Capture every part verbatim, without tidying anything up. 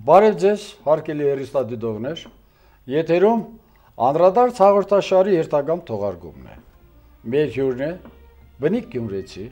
Բարև ձեզ, հարգելի հեռուստադիտողներ, եթերում անդրադարձ հաղորդաշարի երթագամ թողարկումն է։ Մեր հյուրն է բնիկ գյումրեցի,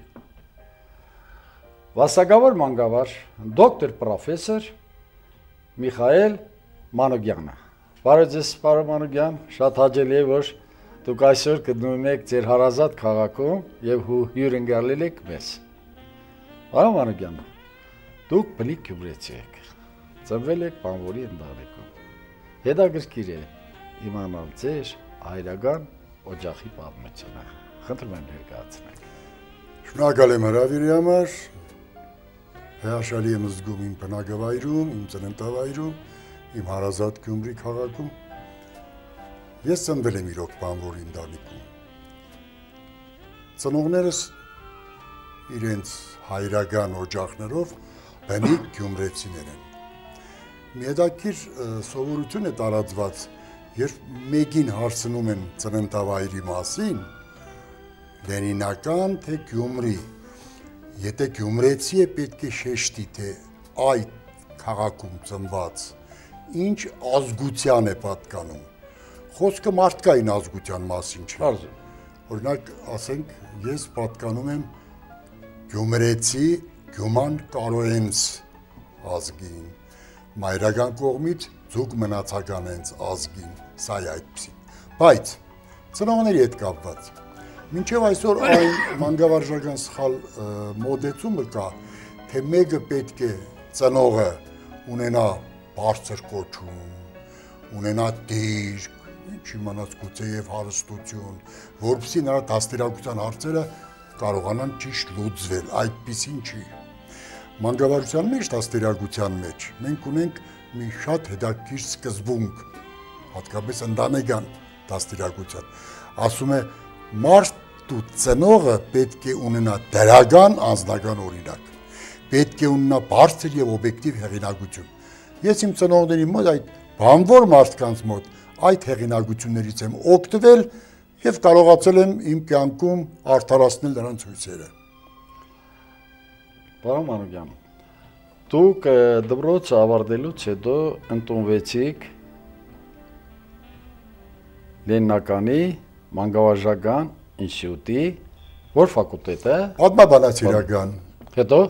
վաստակավոր մանկավար, դոկտոր պրոֆեսոր Միխայել Մանուկյանը։ Բարև ձեզ, պարոն Մանուկյան, շատ հաճելի է, որ դուք այսօր գտնվում եք ձեր հարազատ քաղաքում եւ հյուրընկալել եք մեզ։ Պարոն Մանուկյան, դուք բնիկ գյումրեցի եք։ Ծնվել եք բանվորի ընտանիքում։ Հետաքրքիր է իմանալ ձեր հայրական օջախի պատմությունը։ Խնդրում եմ ներկայացնեք։ Շնորհակալ եմ հրավիրի համար։ Հրաշալի եմ զգում իմ բնակավայրում, իմ ծննդավայրում, իմ հարազատ Գյումրի քաղաքում։ Ես ծնվել եմ իրոք բանվորի ընտանիքում։ Ծնողներս իրենց հայրական օջախներով բնիկ գյումրեցիներ են։ Մի հետաքրքիր սովորություն է տարածված, երբ մեկին հարցնում են ծննդավայրի մասին, Լենինական թե Գյումրի, եթե գյումրեցի է պետք է շեշտի, թե այդ քաղաքում ծնված ինչ ազգության է պատկանում։ Խոսքը մարդկային ազգության մասին չէ։ Օրինակ, ասենք, ես պատկանում եմ գյումրեցի Գյուման Կարոյենց ազգին, մայրական կողմից ձուկ մնացական հենց ազգին, սա է այդպիսի։ Բայց ծնողների հետ կապված, մինչև այսօր այն մանկավարժական սխալ մոտեցումը կա, թե մեկը պետք է ծնողը ունենա բարձր կոչում, ունենա դիրք, ինչ իմանաց գուցե եւ հարստություն, որպեսզի նրա դաստիարակության հարցերը կարողանան ճիշտ լուծվել, այդպիսին չի։ Մանկավարժության մեջ, դաստիարակության մեջ մենք ունենք մի շատ հետաքրքիր սկզբունք, հատկապես ընտանեկան դաստիարակության։ Ասում է, մարդու ծնողը պետք է ունենա դրական անձնական օրինակ, պետք է ունենա բարձր եւ օբյեկտիվ հեղինակություն։ Ես իմ ծնողների մոտ, այդ բանվոր մարդկանց մոտ այդ հեղինակություններից եմ օգտվել եւ կարողացել եմ իմ կյանքում արդարացնել նրանց հույսերը։ Պարոն Մանուկյան, դուք դպրոցը ավարտելուց հետո ընդունվեցիք Լենինականի մանկավարժական ինստիտուտի, որ ֆակուլտետ է։ Պատմաբանացիական։ Հետո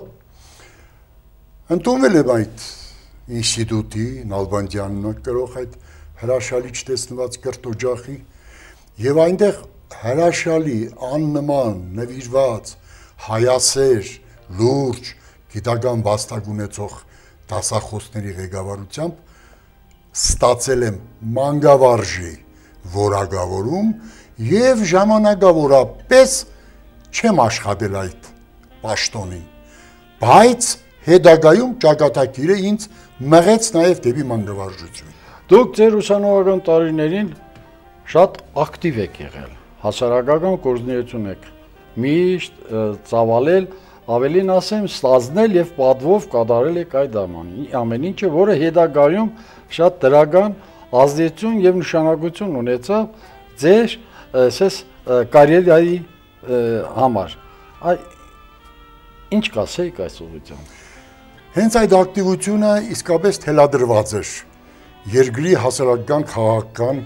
ընդունվել եմ այդ ինստիտուտի, Նալբանդյանն կրող այդ հրաշալի չտեսնված կրտօջախի եւ այնտեղ հրաշալի, աննման, նվիրված, հայասեր, լուրջ, գիտական վաստակ ունեցող դասախոսների ղեկավարությամբ ստացել եմ մանկավարժի որակավորում եւ ժամանակավորապես չեմ աշխատել այդ պաշտոնին, բայց հետագայում ճակատագիրը ինձ մղեց նաեւ դեպի մանկավարժություն։ Դուք ձեր ուսանողական տարիներին շատ ակտիվ եք եղել, հասարակական գործունեություն եք միշտ ծավալել, ավելին ասեմ, ստազնել եւ պատվով կատարել եք այդ ամեն ինչը, որը հետագայում շատ դրական ազդեցություն եւ նշանակություն ունեցավ ձեր ասես կարիերայի համար։ Այ ինչ կասեիք այս ուղղությամբ։ Հենց այդ ակտիվությունը իսկապես թելադրված էր երկրի հասարակական, քաղաքական,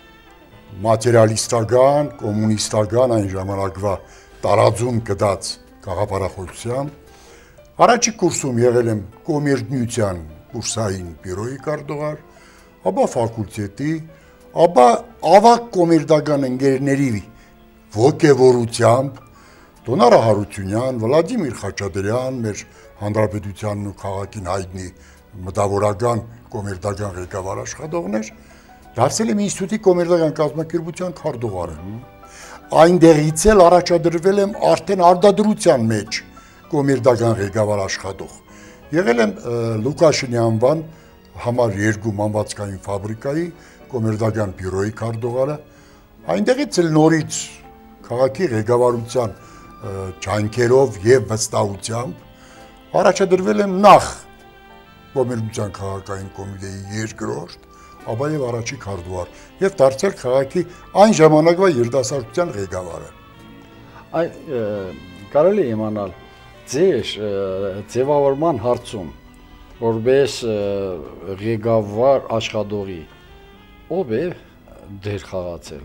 մատերիալիստական, կոմունիստական այն ժամանակվա տարածում կդած գաղափարախոսությամբ։ Առաջի կուրսում եղել եմ կոմերցիոն կուրսային բյուրոյի կարգադար, ապա ֆակուլտետի, ապա ավագ կոմերցիոն ընկերների ոգևորությամբ Դոնարա Հարությունյան, Վլադիմիր Խաչատրյան, մեր հանրապետությանն ու քաղաքին հայտնի մտավորական կոմերցիոն ղեկավար աշխատողներ, դարձել եմ ինստիտուտի կոմերցիոն կազմակերպության քարտուղարը։ Այնտեղից էլ առաջադրվել եմ արդեն արտադրության մեջ կոմերցիոն ղեկավար աշխատող։ Եղել եմ Լուկաշինի անվան համար երկու մանվածքային ֆաբրիկայի կոմերցիոն բյուրոյի քարտուղարը։ Այնտեղից էլ նորից քաղաքի ղեկավարության ջանքերով եւ վստահությամբ առաջադրվել եմ նախ կոմերցիոն քաղաքային կոմիտեի երկրորդ, ապա եւ առաջի քարտուղար եւ դարձել քաղաքի այն ժամանակվա երիտասարդության ղեկավարը։ Այ կարելի է իմանալ ձեր ձևավորման հարցում որպես ղեկավար աշխատողի ով է դեր խաղացել։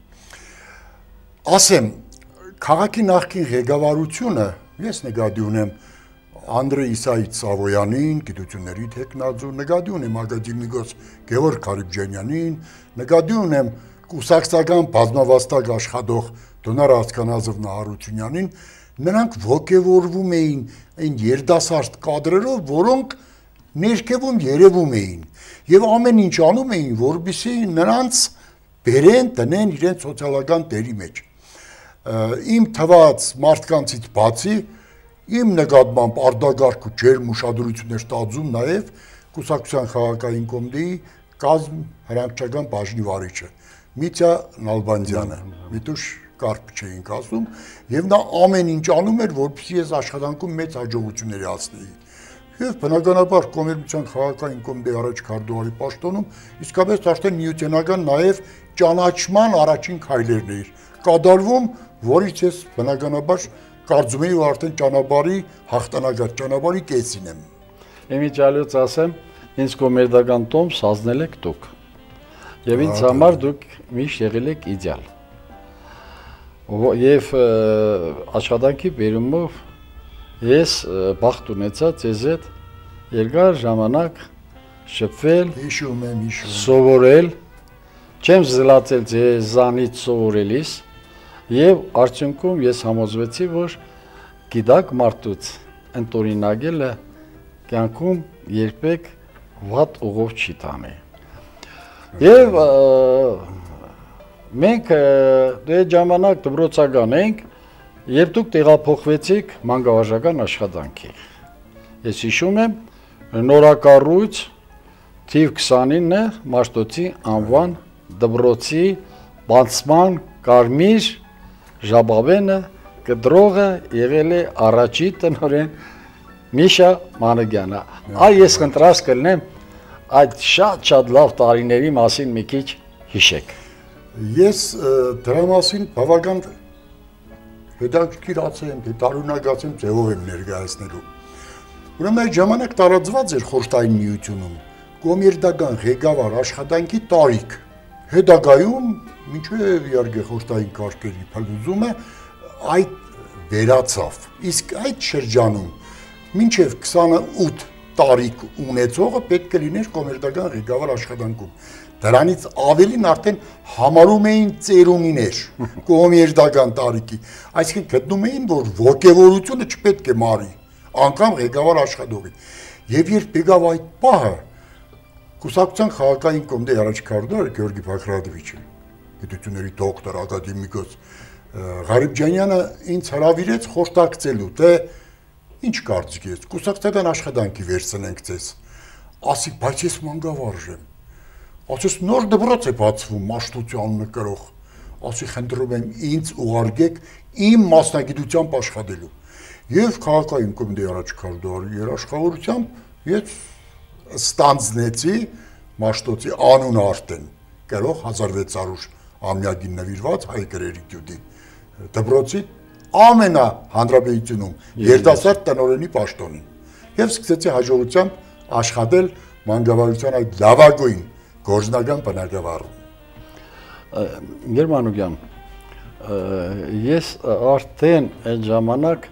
Ասեմ, քաղաքի նախկին ղեկավարությունը ես նկատի ունեմ Անդրեյ Իսայից Սավոյանին, գիտությունների տեխնազու, նկատի ունեմ ակադեմիկոս Գևորգ Քարիբջանյանին, նկատի ունեմ կուսակցական բազմավաստակ աշխատող Դոնար Ասկանազով Նահարությունյանին, նրանք ոգևորվում էին այն երիտասարդ կադրերով, որոնք ներքևում երևում էին եւ ամեն ինչ անում էին, որպեսզի նրանց բերեն տնեն իրենց սոցիալական դերի մեջ։ Իմ թված մարդկանցից բացի իմ նկատմամբ արդագարգ ու ջերմ ուշադրություն էր ստացում նաև կուսակցության խաղաղային կոմիտեի կազմ հրամանչական բաժնի վարիչը Միտյա Նալբանդյանը, Միտուշ Կարպիչ էինք ասում, եւ նա ամեն ինչ անում էր, որպեսզի ես աշխատանքում մեծ հաջողություններ հասնեի։ Եվ բնականաբար կոմերցիոն խաղաղային կոմիտեի առաջ քարտուղարի պաշտոնում իսկապես արդեն միութենական նաև ճանաչման առաջին քայլերն էր կատարվում, որից ես բնականաբար կարծում եի, որ արդեն ճանապարհի հաղթանակար ճանապարհի կեսին եմ։ Իմիջիալից ասեմ, ինձ կոմերցիական տոմս հասնել եք դուք։ Եվ ինձ համար դուք միշտ եղել եք իդեալ։ Եվ աշխատանքի բերումով ես բախտ ունեցա ձեզ հետ երկար ժամանակ շփվել, հիշում եմ, հիշում եմ, սովորել, չեմ զլացել ձեզանից սովորելիս, եւ արդյունքում ես համոզվեցի, որ գիտակ մարդուց ընտորինակելը կյանքում երբեք վատ ուղով չի տանի։ Եվ մենք դե ժամանակ դպրոցական ենք, երբ դուք տեղափոխվեցիք մանկավարժական աշխատանքի։ Ես հիշում եմ նորակառույց թիվ քսանինը Մաշտոցի անվան դպրոցի բացման կարմիր ժաբավենը կդրողը եղել է առաջի տնօրեն Միշա Մանուկյանը։ Այ ես խնդրած կլինեմ այդ շատ-շատ լավ տարիների մասին մի քիչ հիշեք։ Ես դրա մասին բավական հետաքրքրացել եմ, տարօրինակացել եմ ձևով եմ ներկայացնելու։ Ուրեմն այդ ժամանակ տարածված էր խորհրդային միությունում կոմերցիական ղեկավար աշխատանքի տարիք։ Հետագայում մինչև իհարկե խորհրդային կարգերի փլուզումը այդ վերացավ։ Իսկ այդ շրջանում մինչև քսանութ տարիք ունեցողը պետք է լիներ կոմերցիական ղեկավար աշխատանքում։ Դրանից ավելին արդեն համարում էին ծերունիներ կոմերցիական տարիքի, այսինքն գտնում էին, որ ոգևորությունը չպետք է մարի, անգամ ղեկավար աշխատողի։ Եվ երբ եկավ այդ պահը, կուսակցության խաղաղային կոմիտեի առաջ քարտուղար Գեորգի Բաքրատովիչը, գիտությունների դոկտոր, ակադեմիկոս Ղարիբջանյանը ինձ հրավիրեց խորհրդակցելու, թե ինչ կարծիք ես, կուսակցական աշխատանքի վերցնենք ձեզ։ Ասի, բայց ես մանկավարժ եմ։ Ասես նոր դպրոց է բացվում Մաշտոցի նկարող։ Ասի, խնդրում եմ ինձ ուղարկեք իմ մասնագիտությամբ աշխատելու։ Եվ քաղաքային կոմիտեի առաջ քարտուղարի երաշխավորությամբ ես ստանձնեցի Մաշտոցի անունը արդեն կերող հազար վեց հարյուր ամյակին նվիրված հայ գրերի գյուտի դպրոցի ամենա հանրապետությունում երիտասարդ տնօրենի պաշտոնին եւ սկսեցի հաջողությամբ աշխատել մանկավարժության այդ լավագույն գործնական բնակավարում։ Գերմանուկյան, ես արդեն այդ ժամանակ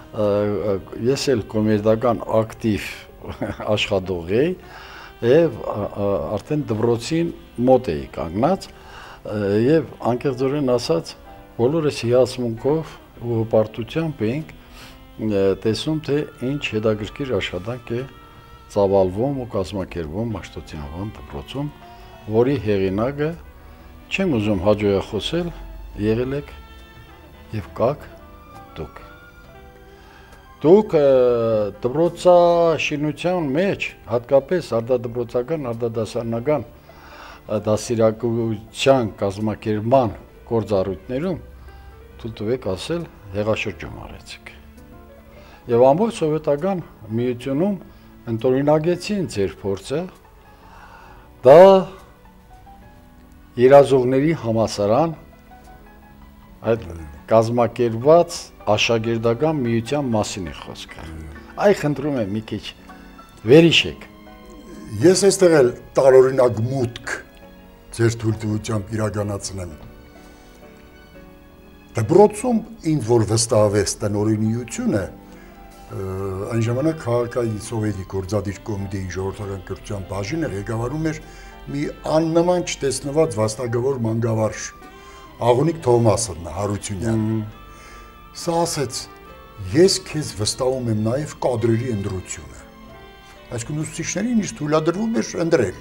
ես էլ կոմերցիական ակտիվ աշխատող էի եւ արդեն դպրոցին մոտ էի կանգնած եւ անկեղծորեն ասած բոլորս հիացմունքով ու հպարտությամբ էինք տեսնում, թե ինչ հետաքրքիր աշխատանք է ծավալվում ու կազմակերպվում Մաշտոցի անվան դպրոցում, որի հեղինակը չեմ ուզում հաջողակ խոսել, եղել եք եւ կաք դուք։ Դուք դպրոցաշինության մեջ, հատկապես արտադպրոցական, արտադասարանական դասիրակության կազմակերպման գործառույթներում թույլ տվեք ասել հեղաշրջում արեցիք։ Եվ ամբողջ սովետական միությունում ընտորինակեցին ձեր փորձը, դա երազողների համալսարան, այդ կազմակերպված աշակերտական միության մասին է խոսքը։ Այ խնդրում եմ մի քիչ Վերիշեք։ Ես այստեղ էլ տարօրինակ մուտք ձեր թույլտվությամբ իրականացնեմ։ Դպրոցում ինձ որ վստահվեց տնօրինությունը, այն ժամանակ քաղաքային սովետի գործադիր կոմիտեի ժողովրդական կրթության բաժինը ղեկավարում էր մի աննման չտեսնված վաստակավոր մանկավարժ Աղունիկ Թովմասովն Հարությունյան։ Սա ասեց. ես քեզ վստահում եմ նաև կադրերի ընտրությունը։ Այսինքն ուսուցիչներին ինձ թույլատրվում էր ընտրել։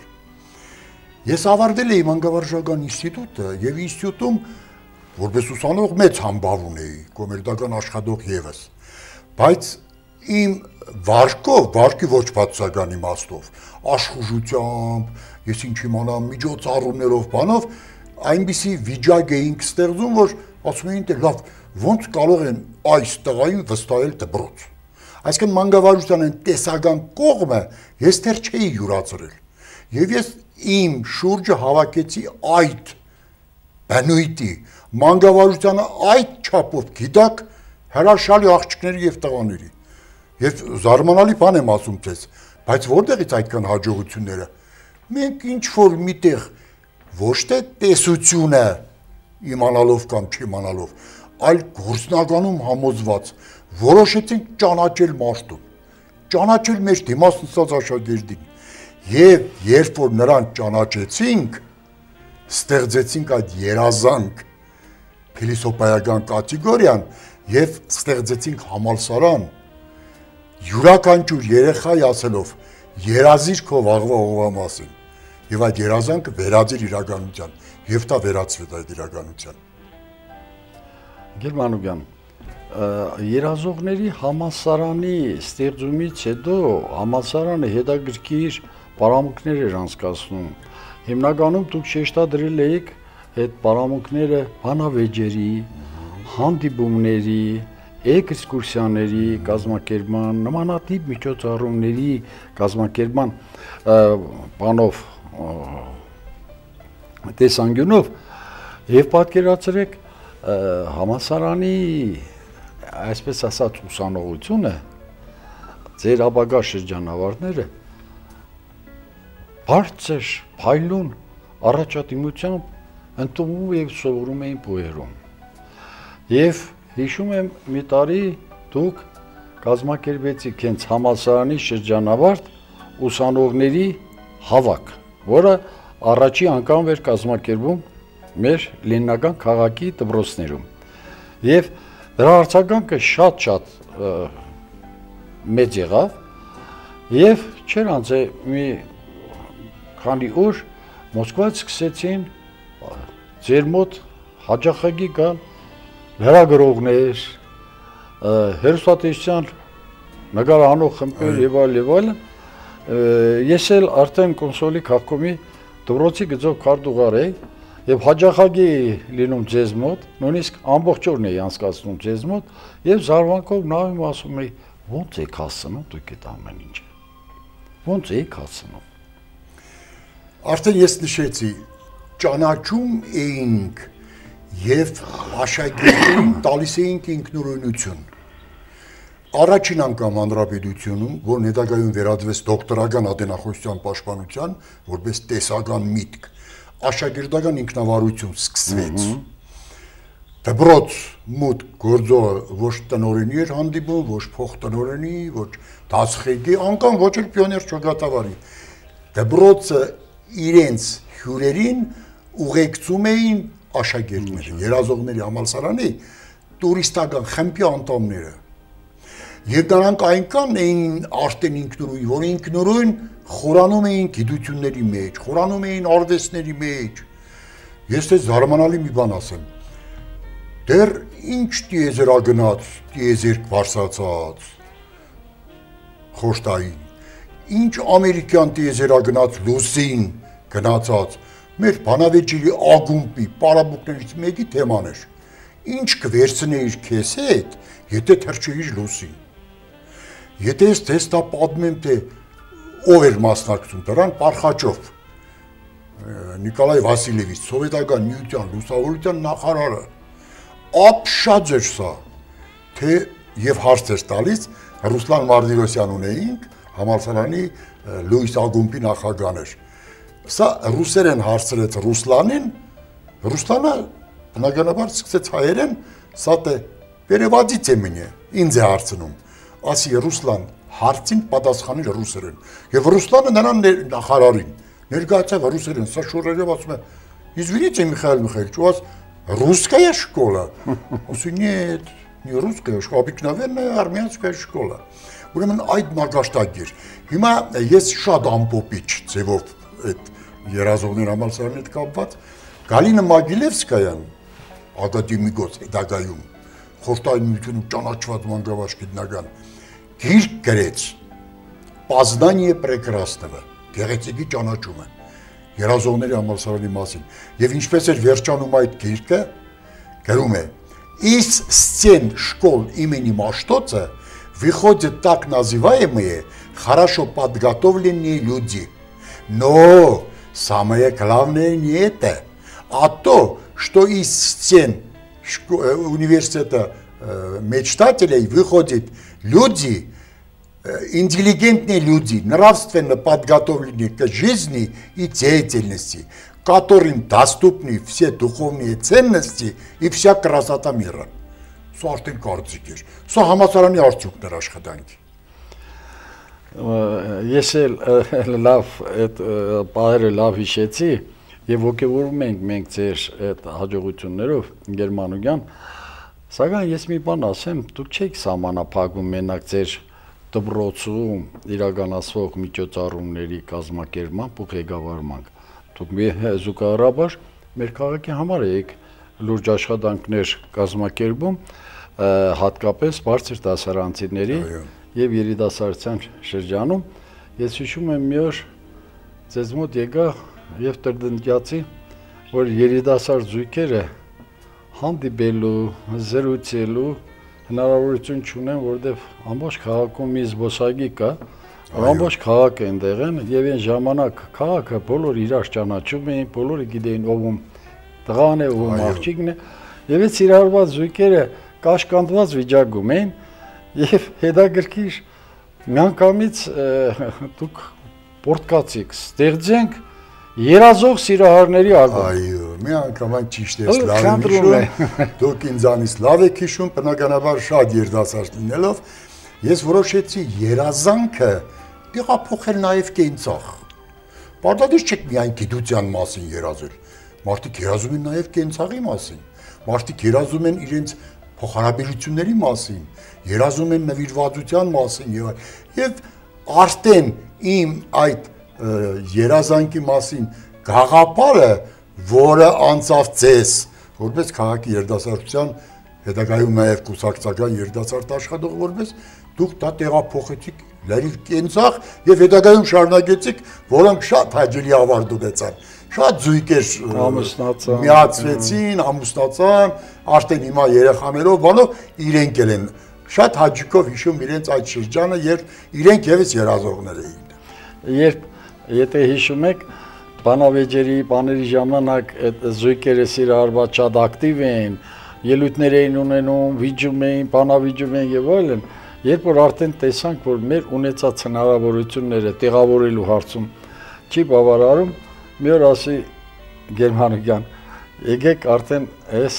Ես ավարտել էի մանկավարժական ինստիտուտը եւ ինստիտուտում որպես ուսանող մեծ համբավ ունեի, կոմերցիական աշխատող եւս։ Բայց իմ վարկով, վարկի ոչ բացասական իմաստով, աշխուժությամբ, ես ինչ իմանամ, միջոցառումներով, բանով այնպիսի վիճակ էինք ստեղծում, որ ասում էին, թե լավ, ոնց կարող են այս տղային վստահել դպրոց։ Այսինքն մանկավարժության այն տեսական կողմը ես դեռ չէի յուրացրել։ Եվ ես իմ շուրջը հավաքեցի այդ բնույթի մանկավարժությանը այդ չափով գիտակ հրաշալի աղջիկների եւ տղաների։ Ես զարմանալի բան եմ ասում ձեզ, բայց որտեղից այդքան հաջողությունները։ Մենք ինչ որ միտեղ ոչ թե տեսությունը իմանալով կամ չիմանալով, այլ գործնականում համոզված որոշեցինք ճանաչել մարդուն, ճանաչել մեր դիմացնած աշակերտին, եւ երբ որ նրան ճանաչեցինք, ստեղծեցինք այդ երազանք փիլիսոփայական կատեգորիան եւ ստեղծեցինք համալսարան, յուրաքանչյուր երեխայի ասելով երազիր քո վաղվա ողվա մասին, եւ այդ երազանքը վերածիր իրականության, եւ դա վերածվեց այդ իրականության։ Գերմանուկյան, երազողների համալսարանի ստեղծումից հետո համալսարանը հետաքրքիր պարամունքներ էր անցկացնում։ Հիմնականում դուք շեշտադրել եք այդ պարամունքները բանավեճերի, հանդիպումների, էքսկուրսիաների կազմակերպման, նմանատիպ միջոցառումների կազմակերպման բանով տեսանկյունով եւ պատկերացրեք համալսարանի այսպես ասած ուսանողությունը ձեր ապագա շրջանավարտները բարձր փայլուն առաջադիմությամբ ընդունում եւ սովորում էին բուհերում եւ հիշում եմ մի տարի դուք կազմակերպեցիք հենց համալսարանի շրջանավարտ ուսանողների հավաք, որը առաջի անգամ էր կազմակերպում մեր Լենինական քաղաքի դպրոցներում։ Եվ դրա արձագանքը շատ-շատ մեծ եղավ եւ չեր անցե մի քանի օր Մոսկվայից սկսեցին ձեր մոտ հաճախակի գալ լրագրողներ, հեռուստատեսության նկարահանող խմբեր եւ այլ եւ այլն։ Ես էլ արդեն կոնսոլի քաղաքոմի դպրոցի գծով քարտուղար էի եւ հաճախակի լինում ձեզ մոտ, նույնիսկ ամբողջ օրն էի անցկացնում ձեզ մոտ եւ զարմանքով նայում ասում էի ո՞նց եք հասցնում դուք այդ ամեն ինչը։ Ո՞նց եք հասցնում։ Արդեն ես նշեցի, ճանաչում էինք եւ աշակերտներին տալիս էինք ինքնուրույնություն։ Առաջին անգամ հանրապետությունում, որ հետագայում վերածվեց դոկտորական ատենախոսության պաշտպանության, որպես տեսական միտք, աշակերտական ինքնավարություն սկսվեց։ Դպրոց մուտք գործողը ոչ տնօրենի էր հանդիպում, ոչ փոխտնօրենի, ոչ դասղեկի, անգամ ոչ էլ պիոներ ճակատավարի։ Դպրոցը իրենց հյուրերին ուղեկցում էին աշակերտները, երազողների համալսարանի տուրիստական խմբի անդամները։ Եվ նրանք այնքան էին արդեն ինքնուրույն, որ ինքնուրույն խորանում էին գիտությունների մեջ, խորանում էին արվեստների մեջ։ Ես թե զարմանալի մի բան ասեմ։ Դեռ ինչ տիեզերագնաց, տիեզերք վարսացած խոշտային, ինչ ամերիկյան տիեզերագնաց լուսին գնացած, մեր բանավեճերի ագումբի պարաբուկներից մեկի թեման էր։ Ինչ կվերցնեիր քեզ հետ, եթե թռչեիր լուսին։ Եթե ես ձեզ դա պատմեմ, թե ով էր մասնակցում դրան, Պարխաչով, Նիկոլայ Վասիլևիչ, սովետական միության լուսավորության նախարարը, ապշած էր սա, թե եւ հարց էր տալիս, Ռուսլան Մարտիրոսյան ունեինք, համալսարանի Լուիս Ագումբի նախագահն էր։ Սա ռուսերեն հարցրեց Ռուսլանին, Ռուսլանը բնականաբար սկսեց հայերեն, սա թե «Переводите мне», ինձ է հարցնում, ասի Ռուսլան հարցին պատասխանել ռուսերեն։ Եվ Ռուսլանը նրան նախարարին ներկայացավ ռուսերեն, սա շորերով ասում է, «Извините, Михаил Михайлович, у вас русская школа?» Ասի, «Нет, не русская, обыкновенная армянская школа». Ուրեմն այդ մագաշտակ էր։ Հիմա ես շատ ամպոպիչ ձևով այդ երազողներ համալսարանի հետ կապված Գալինա Մագիլևսկայան ակադեմիկոս հետագայում խորհրդային միությունում ճանաչված մանկավարժ գիտնական գիրք գրեց Познание прекрасного, գեղեցիկի ճանաչումը երազողների համալսարանի մասին եւ ինչպես էր վերջանում այդ գիրքը գրում է Из стен школ имени Маштоца выходят так называемые хорошо подготовленные люди. Но самое главное не это, а то, что из стен университета мечтателей выходят люди, интеллигентные люди, нравственно подготовленные к жизни и деятельности, которым доступны все духовные ценности и вся красота мира. Սա արդեն կարծիք էր, սա համասարանի արդյունքն էր աշխատանքի։ Ես էլ լավ այդ պահերը լավ հիշեցի եւ ողջունում ենք մենք ձեր այդ հաջողություններով Գերմանուկյան, սակայն ես մի բան ասեմ, դուք չեք սահմանափակվում մենակ ձեր դպրոցում իրականացվող միջոցառումների կազմակերպմամբ ու ղեկավարմամբ։ Դուք մի զուգահեռաբար մեր քաղաքի համար եք լուրջ աշխատանքներ կազմակերպում հատկապես բարձր դասարանցիների եւ երիտասարդության շրջանում ես հիշում եմ մի օր ձեզ մոտ եկա եւ տրդնդյացի որ երիտասարդ զույգերը հանդիպելու զրուցելու հնարավորություն չունեն որովհետեւ ամբողջ քաղաքում մի զբոսայգի կա ամբողջ քաղաքը այնտեղ են եւ այն ժամանակ քաղաքը բոլորը իրար ճանաչում էին բոլորը գիտեին ով տղան է ով աղջիկն է եւ այդ սիրահարված զույգերը կաշկանդված վիճակում են եւ հետաքրքիր միանգամից դուք պորտկացիք ստեղծենք երազող սիրահարների ալբոմ այո մի անգամ այն ճիշտ է լավ հիշում դուք ինձանից լավ եք հիշում բնականաբար շատ երդասարդ լինելով ես որոշեցի երազանքը տեղափոխել նաեւ կենցաղ պարտադիր չէ միայն գիտության մասին երազել մարդիկ երազում են նաև կենցաղի մասին, մարդիկ երազում են իրենց փոխհարաբերությունների մասին, երազում են նվիրվածության մասին եւ եւ արդեն իմ այդ երազանքի մասին գաղափարը, որը անցավ ցես, որպես քաղաքի երդասարտության հետագայում նաև կուսակցական երդասարդ աշխատող որպես դուք դա տեղափոխեցիք լրիվ կենցաղ եւ հետագայում շարունակեցիք, որոնք շատ հաջելի ավարտ ունեցան։ Շատ զույգեր միացվեցին, ամուսնացան, արդեն հիմա երեխաներով, բանով իրենք էլ են շատ հաճիկով հիշում իրենց այդ շրջանը, երբ իրենք եւս երազողներ էին։ Երբ եթե հիշում եք, բանավեճերի, բաների ժամանակ այդ զույգերը սիրահարված շատ ակտիվ էին, ելույթներ էին ունենում, վիճում էին, բանավիճում էին եւ այլն, երբ որ արդեն տեսանք, որ մեր ունեցած հնարավորությունները տեղավորելու հարցում չի բավարարում, մի օր ասի Գերմանուկյան, եկեք արդեն այս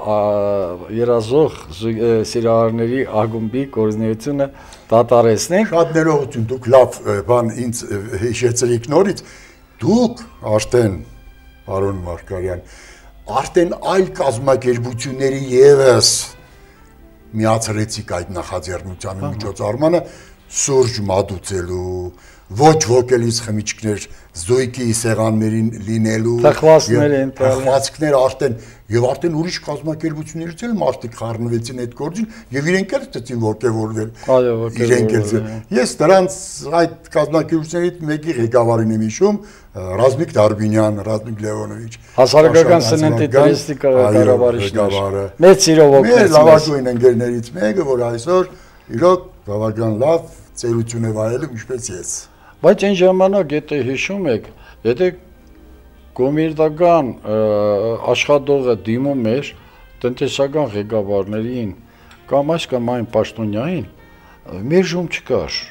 երազող սիրահարների ակումբի կորզնիությունը դատարեցնենք։ Շատ ներողություն, դուք լավ բան ինձ հիշեցրիք նորից, դուք արդեն, պարոն Մարգարյան, արդեն այլ կազմակերպությունների ևս միացրեցիք այդ նախաձեռնությանը միջոցառմանը սուրճ մատուցելու, ոչ ոկելիս խմիչքներ զույգի սեղաններին լինելու, թխվածքներ արդեն եւ արդեն ուրիշ կազմակերպություններից էլ մարդիկ խառնվեցին այդ գործին եւ իրենք էլ ստեցին ողջավորվել։ Իրենք էլ ես դրանց այդ կազմակերպություններից մեկի ղեկավարին եմ հիշում, Ռազմիկ Դարբինյան, Ռազմիկ Լևոնովիչ, հասարակական սննդի տուրիստիկ կառավարիչներ։ Մեծ սիրով օգնեցին։ Մեր լավագույն ընկերներից մեկը, որ այսօր իրոք բավական լավ ծերություն է վայելում, ինչպես ես։ Բայց այն ժամանակ, եթե հիշում եք, եթե կոմերցիական աշխատողը դիմում էր տնտեսական ղեկավարներին կամ այս կամ այն պաշտոնյային, մերժում չկար,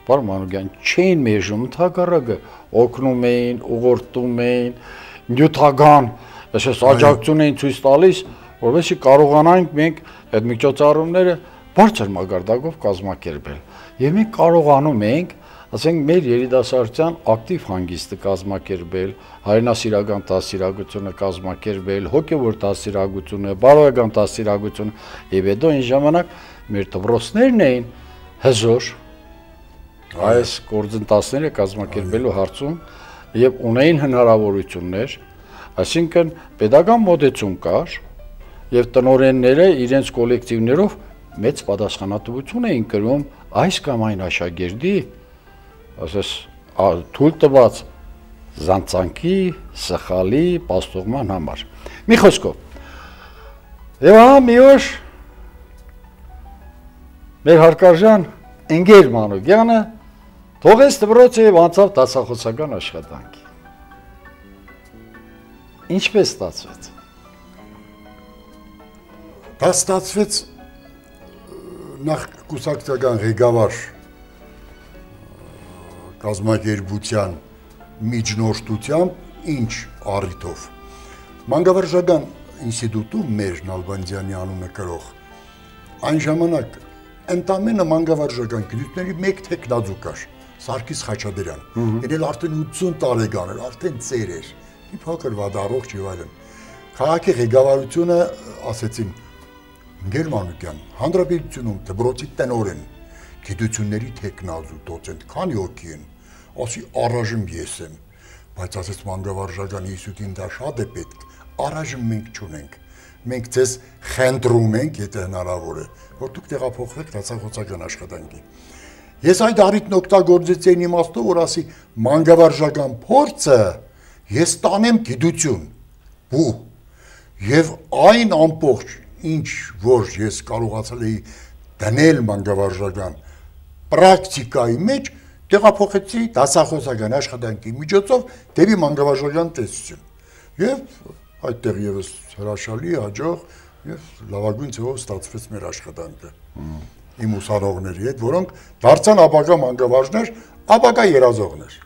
պարոն Մանուկյան, չէին մեժում, ընդհակառակը օգնում էին, ուղղորդում էին, նյութական, այսպես աջակցություն էին ցույց տալիս, որովհետեւ կարողանանք մենք այդ միջոցառումները բարձր մակարդակով կազմակերպել։ Եվ մենք կարողանում ենք, ասենք, մեր երիտասարդության ակտիվ հանգիստը կազմակերպել, հայրենասիրական դաստիարակությունը կազմակերպել, հոգևոր դաստիարակությունը, բարոյական դաստիարակությունը, եւ հետո այն ժամանակ մեր դպրոցներն էին հզոր այս գործընթացները կազմակերպելու հարցում եւ ունեին հնարավորություններ, այսինքն pedagogan մոդեցում կար եւ տնօրենները իրենց կոլեկտիվներով մեծ պատասխանատվություն էին կրում այս կամ այն աշակերտի, ասես, թույլ տված զանցանքի, սխալի, պաստողման համար։ Մի խոսքով։ Եվ հա մի օր մեր հարկարժան Ընկեր Մանուկյանը թողեց դպրոցը եւ անցավ դասախոսական աշխատանքի։ Ինչպես ստացվեց։ Դա ստացվեց նախ կուսակցական ղեկավար կազմակերպության միջնորդությամբ ինչ առիթով։ Մանկավարժական ինստիտուտում մեր Նալբանդյանի անունը կրող այն ժամանակ ընդամենը մանկավարժական գիտությունների մեկ տեխնազու կար, Սարգիս Խաչատրյան, իրել արդեն ութսուն տարեկան էր, արդեն ծեր էր, մի փոքր վադառողջ եւ այլն։ Քաղաքի ղեկավարությունը ասեցին Ընկեր Մանուկյան, հանրապետությունում դպրոցի տնօրեն, գիտությունների տեխնազու դոցենտ, քանի հոգի են, ասի առայժմ ես եմ, բայց ասեց մանկավարժական ինստիտուտին դա շատ է պետք, առայժմ մենք չունենք։ Մենք ձեզ խնդրում ենք, եթե հնարավոր է, որ դուք տեղափոխվեք դասախոսական աշխատանքի։ Ես այդ առիթն օգտագործեցի այն իմաստով, որ ասի մանկավարժական փորձը ես տանեմ գիտություն, բու, եւ այն ամբողջ ինչ որ ես կարողացել էի դնել մանկավարժական պրակտիկայի մեջ, տեղափոխեցի դասախոսական աշխատանքի միջոցով դեպի մանկավարժական տեսություն։ Եվ այդտեղ եւս հրաշալի, հաջող եւ լավագույն ձևով ստացվեց մեր աշխատանքը։ Իմ ուսանողների հետ, որոնք դարձան ապագա մանկավարժներ, ապագա երազողներ։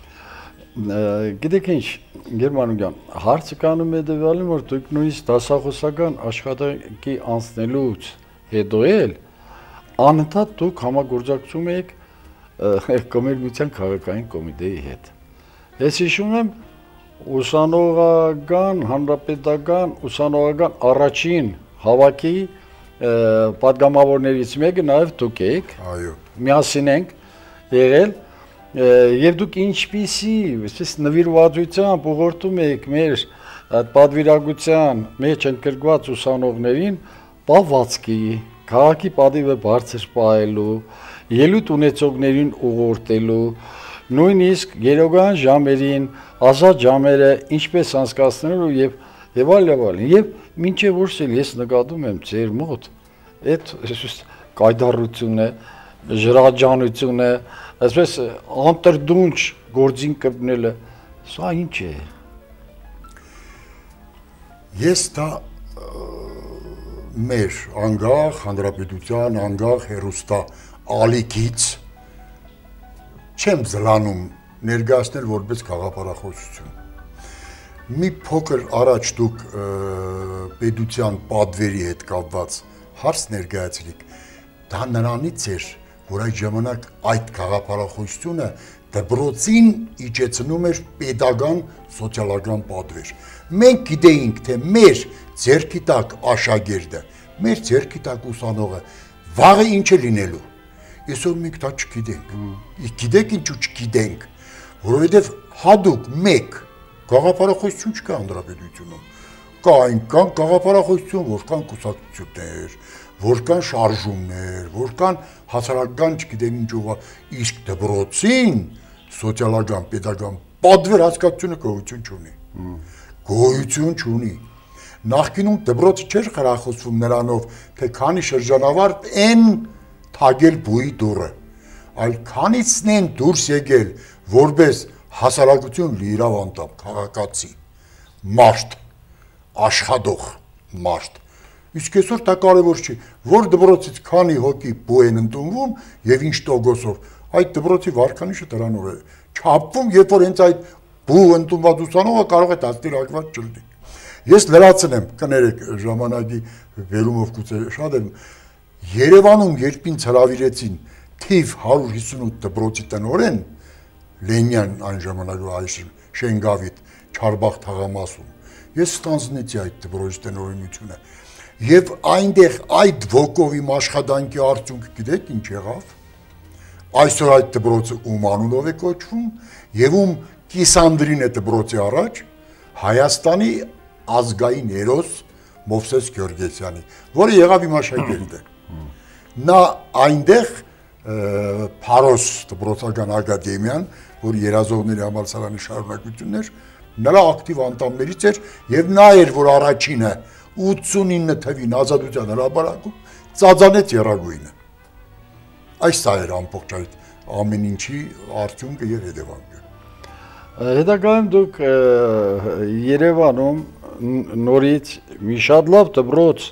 Գիտեք ինչ, Ընկեր Մանուկյան, հարցը կանում է դեպալին, որ դուք նույնիսկ դասախոսական աշխատանքի անցնելուց հետո էլ անընդհատ դուք համագործակցում եք Կոմերցիոն քաղաքային կոմիտեի հետ։ Ես հիշում եմ ուսանողական, հանրապետական, ուսանողական առաջին հավաքի պատգամավորներից մեկը նաև դուք եք։ Այո։ Միասին ենք եղել եւ դուք ինչպիսի, այսպես նվիրվածությամբ ուղղորդում եք մեր պատվիրակության մեջ ընդգրկված ուսանողներին պահվածքի, քաղաքի պատիվը բարձր պահելու, ելույթ ունեցողներին ուղղորդելու, նույնիսկ երեկոյան ժամերին, ազատ ժամերը ինչպես անցկացնելու եւ եւ այլ եւ այլ։ Եվ մինչեւ որս էլ ես նկատում եմ ձեր մոտ այդ կայդառությունը, ժրաջանությունը, այսպես անտրդունջ գործին կպնելը, սա ինչ է։ Ես դա մեր անգախ հանրապետության անգախ հերոստա ալիքից չեմ զլանում ներկայացնել որպես քաղաքապարախոսություն։ Մի փոքր առաջ դուք պետության պատվերի հետ կապված հարց ներկայացրիք, դա նրանից էր, որ այդ ժամանակ այդ քաղաքապարախոսությունը դպրոցին իջեցնում էր pedagogan սոցիալական պատվեր։ Մենք գիտեինք, թե մեր ձեռքի տակ աշակերտը, մեր ձեռքի տակ ուսանողը վաղը ինչ է լինելու։ Այսօր մենք դա չգիտենք։ Գիտեք ինչու չգիտենք, որովհետև հատուկ մեկ գաղափարախոսություն չկա հանրապետությունում։ Կա այնքան գաղափարախոսություն, որ կան կուսակցություններ, որ կան շարժումներ, որ կան հասարակական, չգիտեմ ինչով, իսկ դպրոցին սոցիալական, pedagogan պատվեր հասկացությունը գոյություն չունի։ Գոյություն չունի։ Նախկինում դպրոցը չէր խրախուսվում նրանով, թե քանի շրջանավար են թագել բույի դուռը, այլ քանիցն են դուրս եկել որպես հասարակություն լիիրավանդամ, քաղաքացի, մարդ, աշխատող մարդ։ Իսկ այսօր դա կարևոր չի, որ դպրոցից քանի հոգի բու են ընդունվում եւ ինչ տոկոսով, Այդ դպրոցի վարկանիշը դրանով է չափվում, երբ որ հենց այդ բու ընդունված ուսանողը կարող է դաստիարակված չլինի։ Ես լրացնեմ, կներեք ժամանակի վերումով գուցե շատ եմ, Երևանում երբ ինձ հրավիրեցին թիվ հարյուր հիսունութ դպրոցի տնօրեն, Լենյան այն ժամանակվա այսօր Շենգավիթ Չարբախ թաղամասում, ես ստանձնեցի այդ դպրոցի տնօրենությունը, եւ այնտեղ այդ ոգով իմ աշխատանքի արդյունքը գիտեք ինչ եղավ։ Այսօր այդ դպրոցը ում անունով է կոչվում եւ ում կիսանդրին է դպրոցի առաջ Հայաստանի ազգային հերոս Մովսես Գյորգեսյանի, որը եղավ իմ աշակերտը։ Նա այնտեղ Փարոս դպրոցական ակադեմիան, որ երազողների համալսարանի շարունակությունն էր, նրա ակտիվ անդամներից էր եւ նա էր, որ առաջինը ութսունինը թվին ազատության հրապարակում ծածանեց Եռագույնը։ Այս սա էր ամբողջ այդ ամեն ինչի արդյունքը եւ հետևանքը։ Հետագայում դուք Երևանում նորից մի շատ լավ դպրոց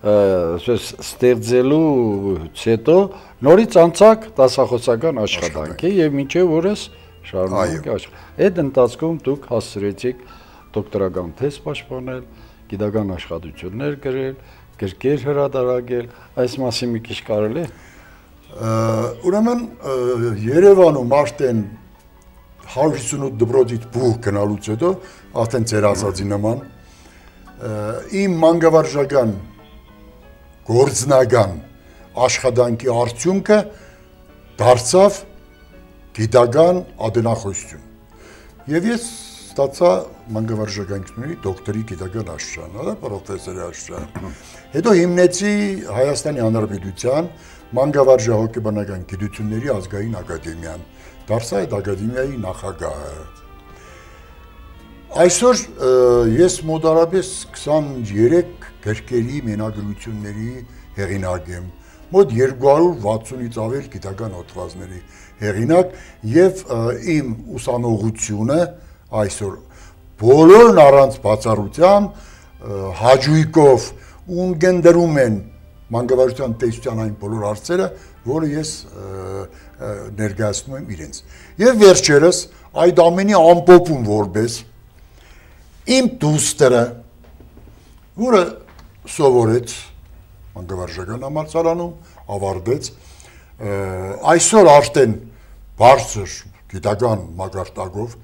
ստեղծելուց հետո նորից անցակ դասախոսական աշխատանքի եւ մինչեւ օրս շարունակեք աշխատանք։ Այդ ընթացքում դուք հասցրեցիք դոկտորական թեզ պաշտպանել, գիտական աշխատություններ գրել, գրքեր հրատարակել, այս մասին մի քիչ կարելի է։ Ուրեմն Երևանում արդեն հարյուր հիսունութ դպրոցից բուհ գնալուց հետո, արդեն ձեր ասածի նման, իմ մանկավարժական գործնական աշխատանքի արդյունքը դարձավ գիտական ատենախոսություն։ Եվ ես ստացա մանկավարժականությունների դոկտորի գիտական աստիճան, հա, պրոֆեսորի աստիճան։ Հետո հիմնեցի Հայաստանի Հանրապետության մանկավարժահոգեբանական գիտությունների ազգային ակադեմիան, դարձա այդ ակադեմիայի նախագահը։ Այսօր ես մոտարապես քսաներեք գրքերի մենագրությունների հեղինակ եմ, մոտ երկու հարյուր վաթսունից ավել գիտական հոդվածների հեղինակ եւ իմ ուսանողությունը այսօր բոլորն առանց բացառության հաճույքով ունգնդրում են մանկավարժության տեսության այն բոլոր հարցերը, որը ես ներկայացնում եմ իրենց։ Եվ վերջերս այդ ամենի ամփոփում որպես իմ դուստրը, որը սովորեց մանկավարժական համալսարանում, ավարտեց, այսօր արդեն բարձր գիտական մակարդակով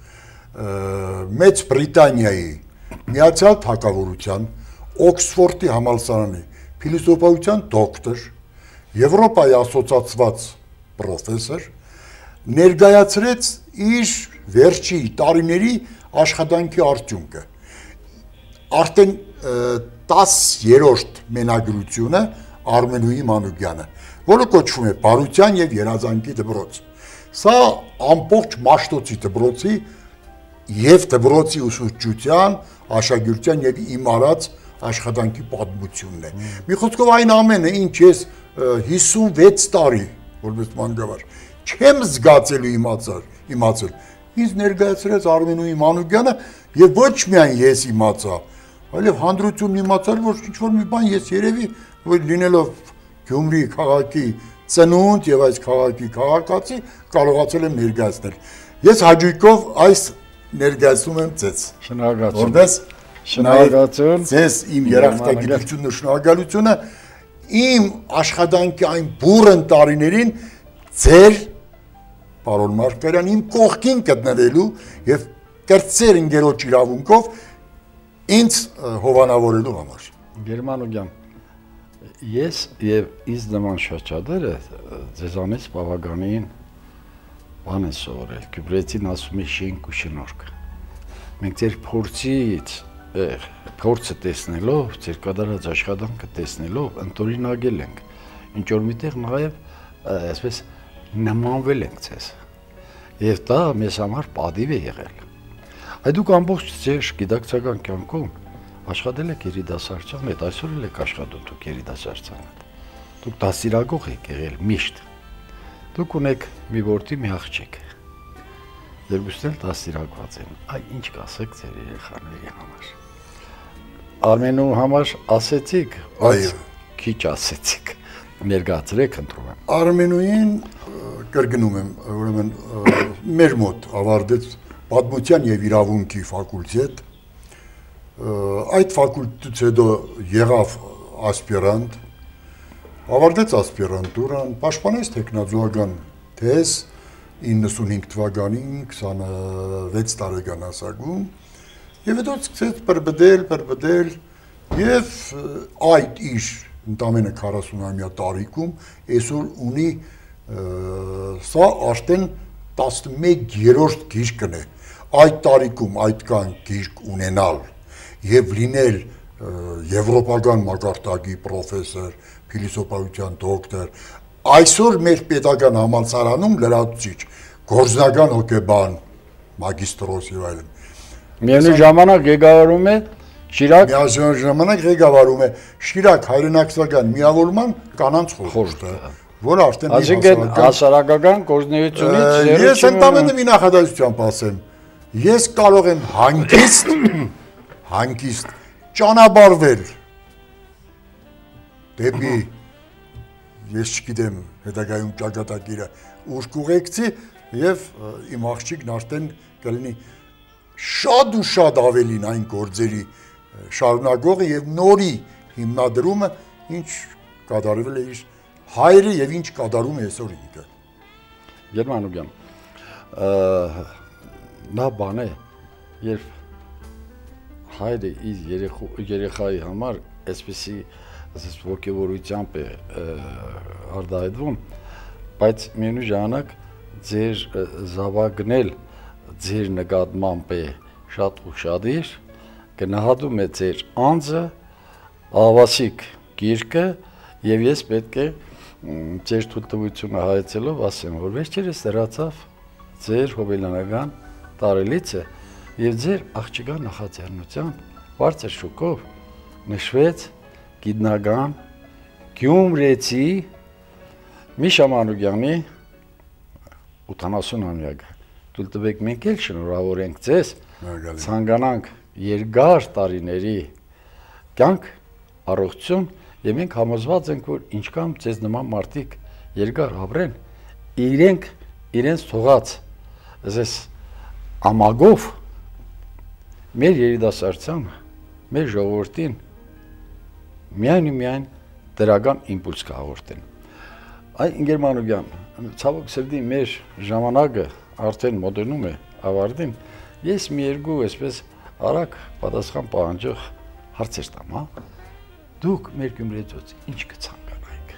Մեծ Բրիտանիայի Միացյալ Թագավորության Օքսֆորդի համալսարանի փիլիսոփայության դոկտոր, Եվրոպայի ասոցացված պրոֆեսոր, ներկայացրեց իր վերջի տարիների աշխատանքի արդյունքը։ Արդեն տասներորդ մենագրությունը Արմենուհի Մանուկյանը, որը կոչվում է Բարության եւ երազանքի դպրոց։ Սա ամբողջ Մաշտոցի դպրոցի եւ դպրոցի ուսուցչության, աշակերտության եւ իմ արած աշխատանքի պատմությունն է։ Մի խոսքով այն ամենը, ինչ ես հիսունվեց տարի որպես մանկավարժ չեմ զգացելու իմացար, իմացել։ Ինձ ներկայացրեց Արմենուհի Մանուկյանը եւ ոչ միայն ես իմացա, այլև հանդրությունն իմացար, որ ինչ որ մի բան ես երևի որ լինելով Գյումրի քաղաքի ծնունդ եւ այս քաղաքի քաղաքացի կարողացել եմ ներկայացնել։ Ես հաճույքով այս ներկայացնում եմ ձեզ։ Շնորհակալություն։ Որպես շնորհակալություն ձեզ իմ երախտագիտությունն ու շնորհակալությունը իմ աշխատանքի այն բուրըն տարիներին ձեր պարոն Մարգարյան իմ կողքին գտնվելու եւ կրծեր ընկերոջ իրավունքով ինձ հովանավորելու համար։ Գերմանուկյան, ես եւ ինձ նման շրջադերը ձեզանից բավականին բան են սովորել։ Գյումրեցին ասում է շենք ու շնորհք։ Մենք ձեր փորձից փորձը տեսնելով, ձեր կատարած աշխատանքը տեսնելով ընդօրինակել ենք, ինչ որ միտեղ նաեւ այսպես նմանվել ենք ձեզ։ Եվ դա մեզ համար պատիվ է եղել։ Այդ դուք ամբողջ ձեր գիտակցական կյանքում աշխատել եք երիտասարդության հետ, այսօր էլ եք աշխատում դուք երիտասարդության հետ։ Դուք դասիրակող եք եղել միշտ։ Դուք ունեք մի որդի, մի աղջիկ։ Երկուսն էլ դասիրակված են։ Այ ինչ կասեք ձեր երեխաների համար։ Արմենու համար ասեցիք, բայց քիչ ասեցիք։ Ներկայացրեք ընտրում եմ։ Արմենուին կրկնում եմ, ուրեմն մեր մոտ ավարտեց պատմության եւ իրավունքի ֆակուլտետ, այդ ֆակուլտետից հետո եղավ ասպիրանտ, ավարտեց ասպիրանտուրան, պաշտպանեց տեխնազոական թեզ իննսունհինգ թվականին քսանվեց տարեկան հասակում եւ հետո սկսեց բրբդել, բրբդել եւ այդ իր ընդամենը քառասունամյա տարիքում այսօր ունի սա արդեն տասնմեկերորդ գիրքն է այդ տարիքում այդքան գիրք ունենալ եւ լինել եվրոպական մակարդակի պրոֆեսոր, փիլիսոփայության դոկտոր, այսօր մեր պետական համալսարանում լրացուցիչ, գործնական հոգեբան, մագիստրոս եւ այլն։ Միևնույն ժամանակ ղեկավարում է Շիրակ Միաժամանակ ժամանակ ղեկավարում է Շիրակ հայրենակցական միավորման կանանց խորհուրդը, որ արդեն այսինքն հասարակական գործունեությունից ես ընդամենը մի նախադասությամբ ասեմ, ես կարող եմ հանգիստ հանգիստ ճանապարհվել դեպի ես չգիտեմ հետագայում ճակատագիրը ուր կուղեկցի եւ իմ աղջիկն արդեն կլինի շատ ու շատ ավելին այն գործերի շարունակողը եւ նորի հիմնադրումը ինչ կատարվել է իր հայրը եւ ինչ կատարում է այսօր ինքը Գերմանուկյան նա բան է երբ հայրը իր երեխայի համար այսպեսի ասես ոգևորությամբ է արդայդվում բայց միևնույն ժամանակ ձեր զավակնել ձեր նկատմամբ է շատ ուշադիր գնահատում է ձեր անձը ավասիկ գիրքը եւ ես պետք է ձեր թույլտվությունը հայեցելով ասեմ որ վերջերս դրացավ ձեր հոբելյանական տարելիցը եւ ձեր աղջիկա նախաձեռնությամբ բարձր շուկով նշվեց գիտնական գյումրեցի Միշա Մանուկյանի ութանասունամյակը թույլ տվեք մենք էլ շնորհավորենք ձեզ ցանկանանք երկար տարիների կյանք առողջություն եւ մենք համոզված ենք որ ինչքան ձեզ նման մարդիկ երկար ապրեն իրենք իրենց թողած ասես ամագով մեր երիտասարդությանը մեր ժողովրդին միայն ու միայն դրական իմպուլս կհաղորդեն այ Ինգեր Մանուկյան ցավոք սրտի մեր ժամանակը արդեն մոտենում է ավարտին ես մի երկու այսպես արագ պատասխան պահանջող հարցեր տամ հա դուք մեր Գյումրիից ինչ կցանկանայիք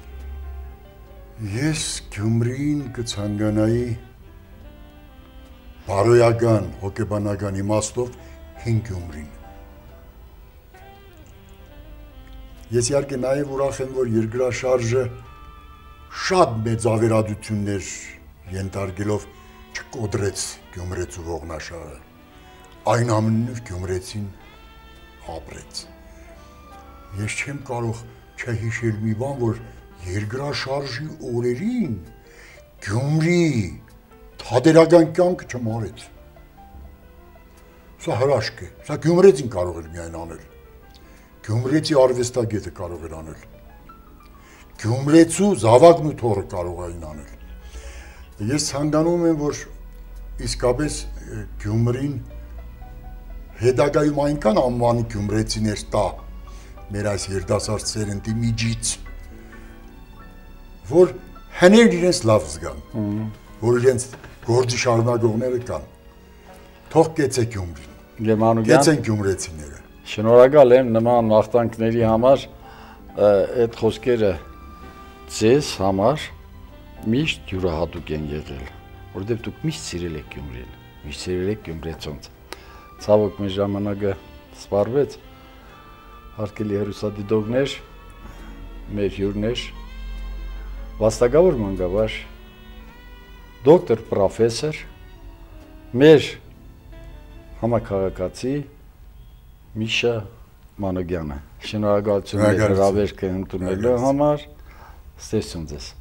ես Գյումրին կցանկանայի բարոյական հոգեբանական իմաստով հին Գյումրին ես իհարկե նաև ուրախ եմ որ երկրաշարժը շատ մեծ ավերադություններ ենթարկելով չկոդրեց Գյումրեցու ողնաշարը այն ամենով Գյումրեցին ապրեց ես չեմ կարող չհիշել մի բան որ երկրաշարժի օրերին Գյումրի թատերական կյանքը չմարեց սա հրաշք է սա Գյումրեցին կարող էր միայն անել Գյումրեցի արվեստագետը կարող էր անել Գյումրեցու զավակն ու թոռը կարող էին անել ես ցանկանում եմ որ իսկապես Գյումրին հետագայում այնքան անվանի գյումրեցիներ տա մեր այս երիտասարդ սերնդի միջից որ հներ իրենց լավ զգան որ իրենց գործի շարունակողները կան թող կեցեք Գյումրին կեցեն գյումրեցիները շնորհակալ եմ նման մաղթանքների համար այդ խոսքերը ձեզ համար միշտ յուրահատուկ են եղել որովհետև դուք միշտ սիրել եք Գյումրին միշտ սիրել եք գյումրեցոնց Ցավոք մեր ժամանակը սպառվեց, հարգելի հեռուստադիտողներ, մեր հյուրներ, վաստակավոր մանկավար, դոկտոր պրոֆեսոր, մեր համաքաղաքացի Միշա Մանուկյանը։ Շնորհակալություն հրավերքը ընդունելու համար, ստեսություն ձեզ։